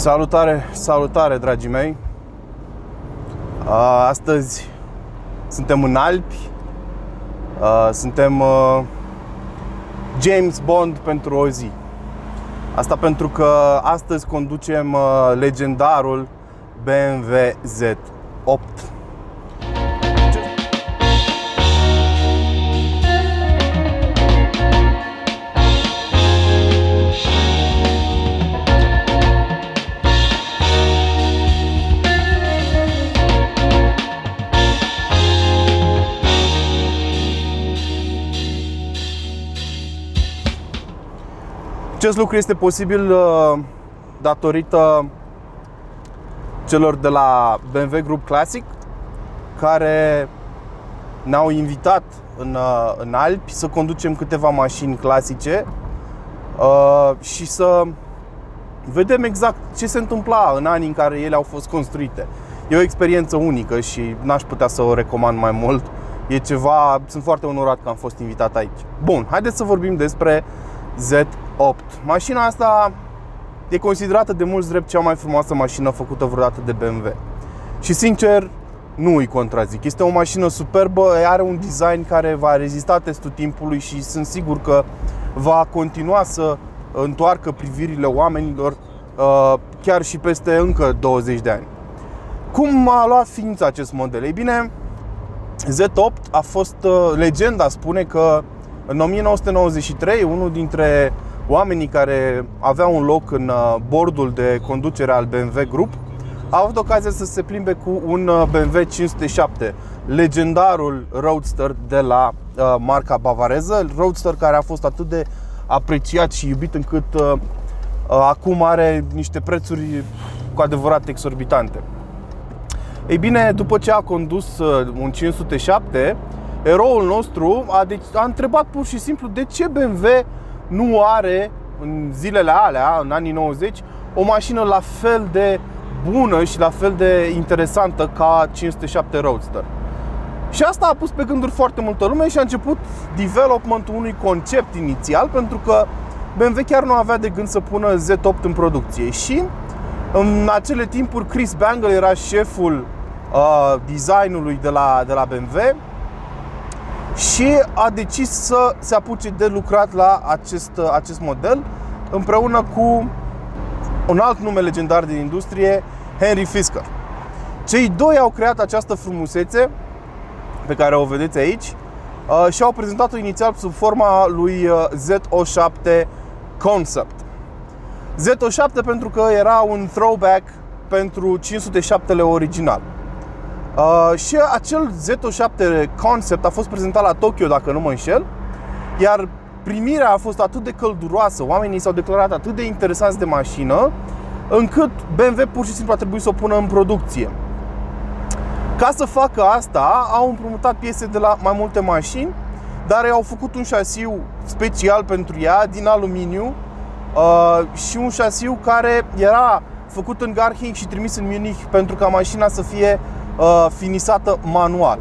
Salutare, salutare, dragii mei! Astăzi suntem în Alpi. Suntem James Bond pentru o zi. Asta pentru că astăzi conducem legendarul BMW Z8. Acest lucru este posibil datorită celor de la BMW Group Classic, care ne-au invitat în Alpi să conducem câteva mașini clasice și să vedem exact ce se întâmpla în anii în care ele au fost construite. E o experiență unică și n-aș putea să o recomand mai mult. E ceva, sunt foarte onorat că am fost invitat aici. Bun, haideți să vorbim despre Z8. Mașina asta e considerată de mulți drept cea mai frumoasă mașină făcută vreodată de BMW. Și sincer, nu îi contrazic. Este o mașină superbă, are un design care va rezista testul timpului și sunt sigur că va continua să întoarcă privirile oamenilor chiar și peste încă 20 de ani. Cum a luat ființă acest model? Ei bine, Z8 a fost, legenda spune că în 1993, unul dintre oamenii care avea un loc în bordul de conducere al BMW Group a avut ocazia să se plimbe cu un BMW 507, legendarul Roadster de la marca bavareză, Roadster care a fost atât de apreciat și iubit încât acum are niște prețuri cu adevărat exorbitante. Ei bine, după ce a condus un 507, eroul nostru a întrebat pur și simplu de ce BMW nu are în zilele alea, în anii 90, o mașină la fel de bună și la fel de interesantă ca 507 Roadster. Și asta a pus pe gânduri foarte multă lume și a început development-ul unui concept inițial, pentru că BMW chiar nu avea de gând să pună Z8 în producție. Și în acele timpuri Chris Bangle era șeful designului de la BMW și a decis să se apuce de lucrat la acest model împreună cu un alt nume legendar din industrie, Henry Fisker. Cei doi au creat această frumusețe pe care o vedeți aici și au prezentat-o inițial sub forma lui Z07 Concept. Z07 pentru că era un throwback pentru 507-le original. Și acel Z07 Concept a fost prezentat la Tokyo, dacă nu mă înșel, iar primirea a fost atât de călduroasă, oamenii s-au declarat atât de interesați de mașină, încât BMW pur și simplu a trebuit să o pună în producție. Ca să facă asta, au împrumutat piese de la mai multe mașini, dar au făcut un șasiu special pentru ea, din aluminiu, și un șasiu care era făcut în Garching și trimis în Munich pentru ca mașina să fie finisată manual.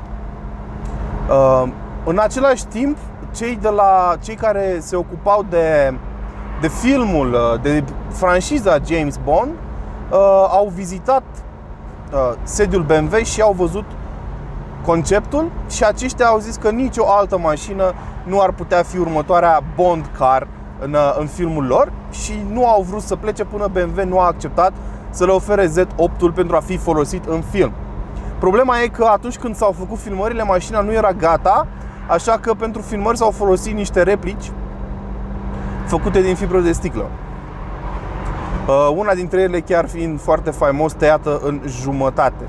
În același timp, cei care se ocupau de filmul, de franșiza James Bond, au vizitat sediul BMW și au văzut conceptul și aceștia au zis că nicio altă mașină nu ar putea fi următoarea Bond car în filmul lor și nu au vrut să plece până BMW nu a acceptat să le ofere Z8-ul pentru a fi folosit în film. Problema e că atunci când s-au făcut filmările, mașina nu era gata, așa că pentru filmări s-au folosit niște replici făcute din fibră de sticlă. Una dintre ele chiar fiind foarte faimos, tăiată în jumătate.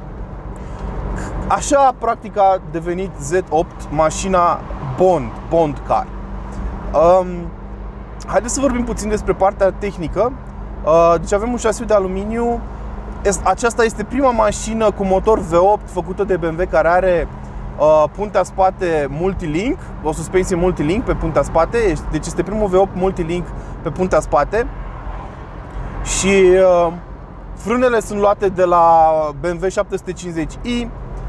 Așa, practic, a devenit Z8 mașina Bond car. Haideți să vorbim puțin despre partea tehnică. Deci avem un șasiu de aluminiu. Aceasta este prima mașină cu motor V8 făcută de BMW care are puntea spate multilink, o suspensie multilink pe puntea spate. Deci este primul V8 multilink pe puntea spate. Și frânele sunt luate de la BMW 750i.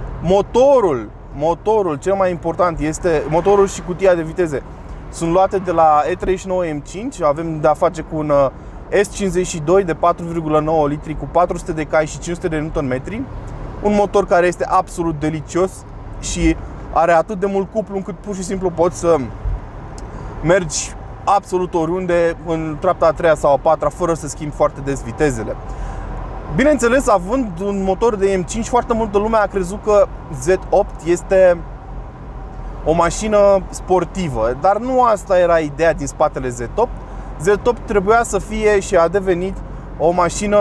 Motorul cel mai important este motorul și cutia de viteze. Sunt luate de la E39 M5. Avem de a face cu un S52 de 4,9 litri cu 400 de cai și 500 de Nm. Un motor care este absolut delicios și are atât de mult cuplu încât pur și simplu poți să mergi absolut oriunde în treapta a treia sau a patra fără să schimbi foarte des vitezele. Bineînțeles, având un motor de M5, foarte multă lume a crezut că Z8 este o mașină sportivă, dar nu asta era ideea din spatele Z8. Z8 trebuia să fie și a devenit o mașină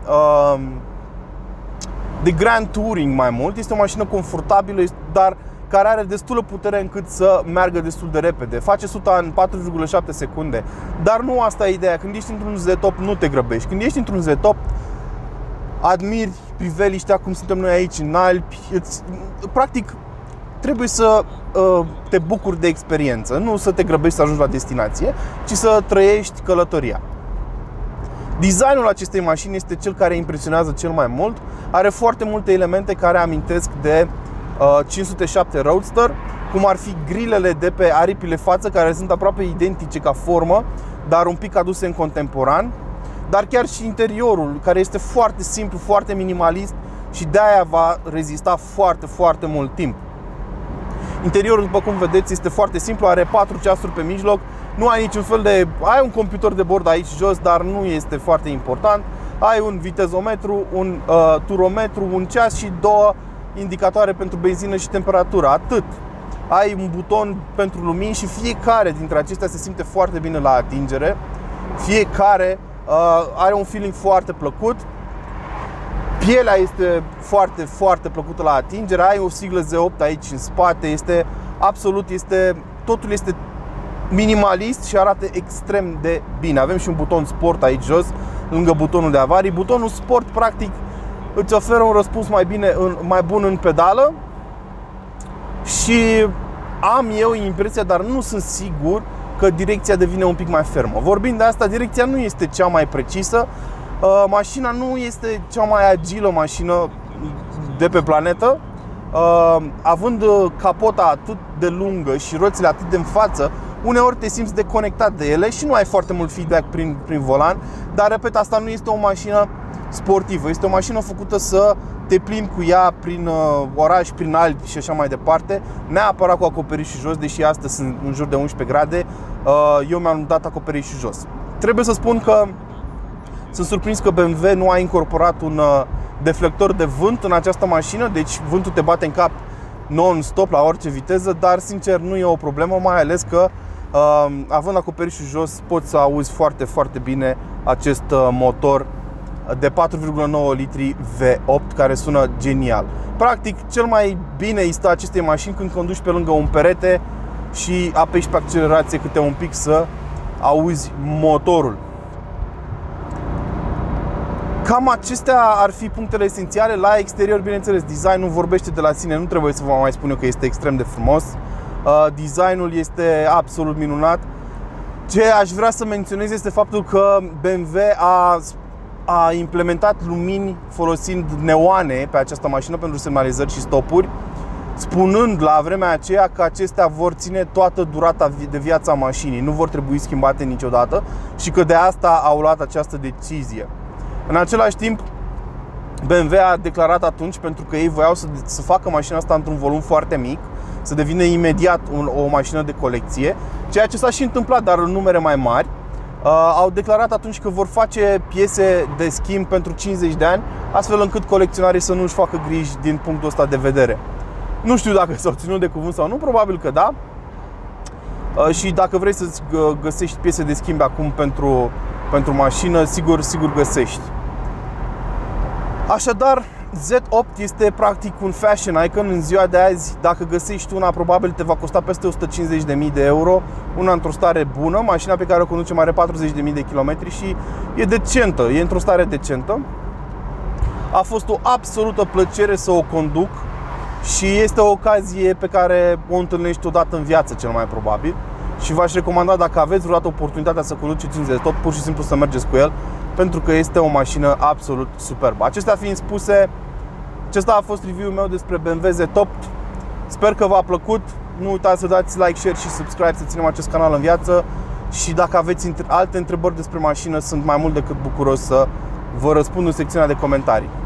de grand touring mai mult. Este o mașină confortabilă, dar care are destulă putere încât să meargă destul de repede. Face 100 în 4,7 secunde. Dar nu asta e ideea. Când ești într-un Z8 nu te grăbești. Când ești într-un Z8 admiri priveliștea cum suntem noi aici în Alpi. Practic trebuie să te bucuri de experiență, nu să te grăbești să ajungi la destinație, ci să trăiești călătoria. Designul acestei mașini este cel care impresionează cel mai mult. Are foarte multe elemente care amintesc de 507 Roadster, cum ar fi grilele de pe aripile față, care sunt aproape identice ca formă, dar un pic aduse în contemporan. Dar chiar și interiorul, care este foarte simplu, foarte minimalist și de-aia va rezista foarte, foarte mult timp. Interiorul, după cum vedeți, este foarte simplu, are 4 ceasuri pe mijloc. Nu ai niciun fel de... Ai un computer de bord aici jos, dar nu este foarte important. Ai un vitezometru, un turometru, un ceas și 2 indicatoare pentru benzină și temperatură. Atât. Ai un buton pentru lumini și fiecare dintre acestea se simte foarte bine la atingere. Fiecare are un feeling foarte plăcut. Pielea este foarte, foarte plăcută la atingere. Ai o siglă Z8 aici în spate. Este absolut, totul este minimalist și arată extrem de bine. Avem și un buton sport aici jos, lângă butonul de avarii. Butonul sport practic îți oferă un răspuns mai bun în pedală. Și am eu impresia, dar nu sunt sigur, că direcția devine un pic mai fermă. Vorbind de asta, direcția nu este cea mai precisă. Mașina nu este cea mai agilă mașină de pe planetă. Având capota atât de lungă și roțile atât de în față, uneori te simți deconectat de ele și nu ai foarte mult feedback prin volan. Dar, repet, asta nu este o mașină sportivă. Este o mașină făcută să te plimbi cu ea prin oraș, prin Alpi și așa mai departe, neapărat cu acoperișul jos, deși astăzi sunt în jur de 11 grade. Eu mi-am dat acoperișul jos. Trebuie să spun că sunt surprins că BMW nu a incorporat un deflector de vânt în această mașină, deci vântul te bate în cap non-stop la orice viteză, dar sincer nu e o problemă, mai ales că având acoperișul jos poți să auzi foarte, foarte bine acest motor de 4,9 litri V8 care sună genial. Practic, cel mai bine îi stă acestei mașini când conduci pe lângă un perete și apeși pe accelerație câte un pic să auzi motorul. Cam acestea ar fi punctele esențiale. La exterior, bineînțeles, designul vorbește de la sine, nu trebuie să vă mai spun eu că este extrem de frumos. Designul este absolut minunat. Ce aș vrea să menționez este faptul că BMW a implementat lumini folosind neoane pe această mașină pentru semnalizări și stopuri, spunând la vremea aceea că acestea vor ține toată durata de viața mașinii, nu vor trebui schimbate niciodată și că de asta au luat această decizie. În același timp, BMW a declarat atunci, pentru că ei voiau să facă mașina asta într-un volum foarte mic, să devină imediat o mașină de colecție, ceea ce s-a și întâmplat, dar în numere mai mari. Au declarat atunci că vor face piese de schimb pentru 50 de ani, astfel încât colecționarii să nu își facă griji din punctul ăsta de vedere. Nu știu dacă s-au ținut de cuvânt sau nu, probabil că da. Și dacă vrei să-ți găsești piese de schimb acum pentru mașină, sigur găsești. Așadar, Z8 este practic un fashion icon în ziua de azi. Dacă găsești una, probabil te va costa peste 150.000 de euro. Una într-o stare bună, mașina pe care o conducem are 40.000 de kilometri și e decentă, e într-o stare decentă. A fost o absolută plăcere să o conduc și este o ocazie pe care o întâlnești odată în viață, cel mai probabil. Și v-aș recomanda, dacă aveți vreodată oportunitatea să conduceți un Z8, pur și simplu să mergeți cu el, pentru că este o mașină absolut superbă. Acestea fiind spuse, acesta a fost review-ul meu despre BMW Z8. Sper că v-a plăcut. Nu uitați să dați like, share și subscribe să ținem acest canal în viață și dacă aveți alte întrebări despre mașină, sunt mai mult decât bucuros să vă răspund în secțiunea de comentarii.